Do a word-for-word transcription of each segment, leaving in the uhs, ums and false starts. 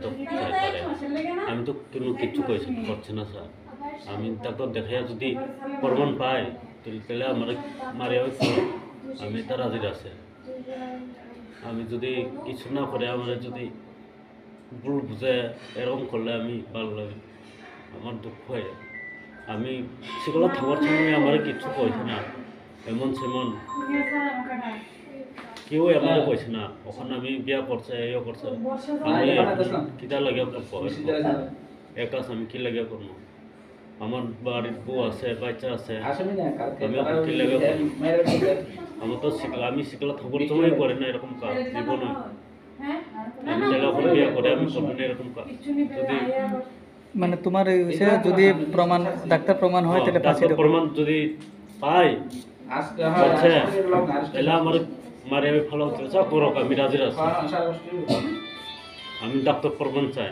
তো চাইতারে আমি তো কোনো কিছু কইছি করছি না স্যার আমি ডাক্তার দেখাইয়া যদি প্রমাণ পাই তাহলে আমার মারিয়া হয়েছে আমি তার হাজির আছে আমি যদি কিছু না করে আমার যদি ভুল বুঝে এরকম করলে আমি ভালো লাগে আমার দুঃখ হয় আমি সেগুলো থাকার সময় আমার কিছু কইছে না এমন সেমন কেউ আমার কইছে না ওখানে আমি বিয়া করছে এও করছে আমি কিতা লাগিয়া করবো একা আমি কি লাগিয়া করবো আমার বাড়ির বউ আছে বাচ্চা আছে আমি এখন কি লাগিয়া করবো আমার তো শিখলা আমি শিখলা থাকার সময় করে না এরকম কাজ জীবনে আমি তেলাফোন বিয়া করে আমি করবো না এরকম কাজ যদি মানে তোমার এই বিষয়ে যদি প্রমাণ ডাক্তার প্রমাণ হয় তাহলে ফাঁসি দেব প্রমাণ যদি পাই আচ্ছা তাহলে আমার মারে আমি ভালো হচ্ছে সব করো আমি রাজি আছি আমি ডাক্তার প্রমাণ চাই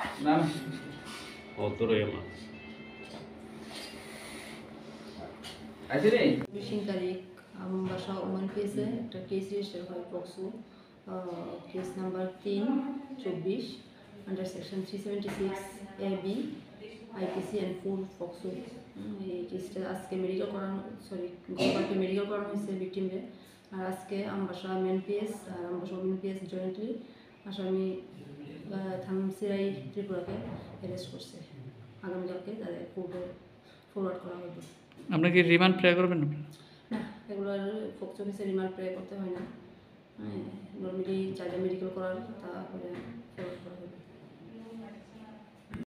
অতই আমার বিশ তারিখ আমার বাসা ওমান পেয়েছে একটা কেস রেজিস্টার হয় পক্সো কেস নাম্বার তিন চব্বিশ under section three seventy six A B IPC and four POCSO এই কেসটা আজকে মেডিকেল করানো সরি গতকালকে মেডিকেল করানো হয়েছে ভিকটিমে আর আজকে আমবাসা মেন পিএস আর আমবাসা ওমেন পিএস জয়েন্টলি আসামি থামসিরাই ত্রিপুরাকে অ্যারেস্ট করছে আগামীকালকে তাদের কোর্টে ফরওয়ার্ড করা হবে। আপনারা কি রিমান্ড প্রে করবেন না এগুলোর পক্সো কেসে রিমান্ড প্রে করতে হয় না নর্মালি যা যা মেডিকেল করার তা করে ফরওয়ার্ড